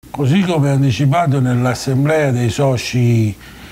Così come anticipato nell'assemblea dei soci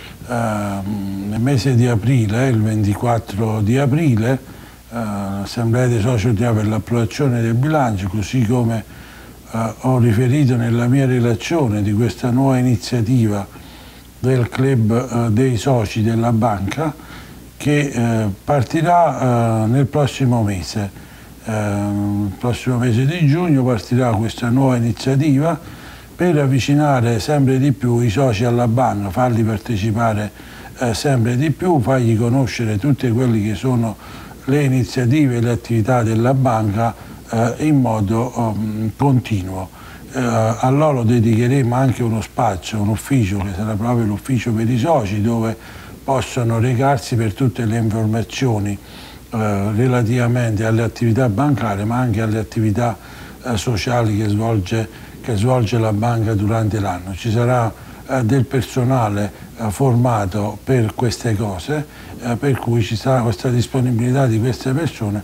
nel mese di aprile, il 24 di aprile, l'assemblea dei soci per l'approvazione del bilancio, così come ho riferito nella mia relazione di questa nuova iniziativa del club dei soci della banca, che partirà nel prossimo mese. Il prossimo mese di giugno partirà questa nuova iniziativa per avvicinare sempre di più i soci alla banca, farli partecipare sempre di più, fargli conoscere tutte quelle che sono le iniziative e le attività della banca in modo continuo. A loro dedicheremo anche uno spazio, un ufficio che sarà proprio l'ufficio per i soci, dove possono recarsi per tutte le informazioni relativamente alle attività bancarie, ma anche alle attività sociali che svolge la banca durante l'anno. Ci sarà del personale formato per queste cose, per cui ci sarà questa disponibilità di queste persone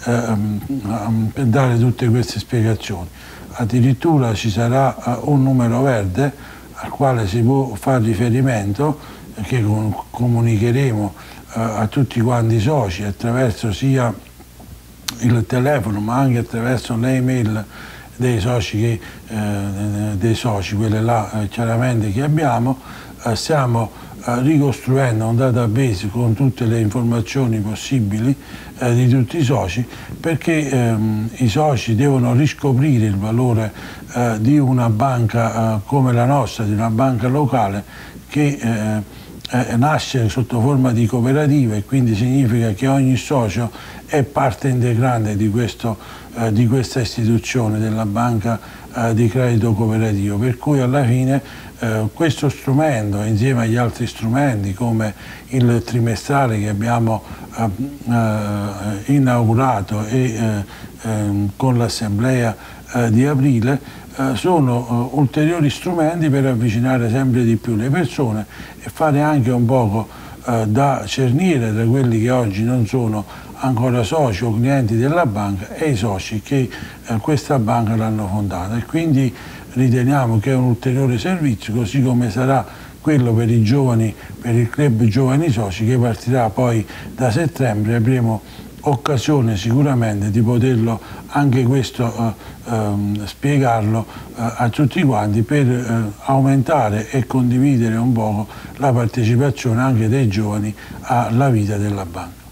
per dare tutte queste spiegazioni. Addirittura ci sarà un numero verde al quale si può fare riferimento, che comunicheremo a tutti quanti i soci attraverso sia il telefono ma anche attraverso le email dei soci, quelle là chiaramente che abbiamo. Stiamo ricostruendo un database con tutte le informazioni possibili di tutti i soci, perché i soci devono riscoprire il valore di una banca come la nostra, di una banca locale che nasce sotto forma di cooperativa, e quindi significa che ogni socio è parte integrante di questa istituzione, della banca di credito cooperativo, per cui alla fine questo strumento, insieme agli altri strumenti come il trimestrale che abbiamo inaugurato con l'assemblea di aprile, sono ulteriori strumenti per avvicinare sempre di più le persone e fare anche un poco da cerniere tra quelli che oggi non sono ancora soci o clienti della banca e i soci che questa banca l'hanno fondata. E quindi riteniamo che è un ulteriore servizio, così come sarà quello per i giovani, per il club giovani soci, che partirà poi da settembre. Avremo occasione sicuramente di poterlo anche questo spiegarlo a tutti quanti, per aumentare e condividere un po' la partecipazione anche dei giovani alla vita della banca.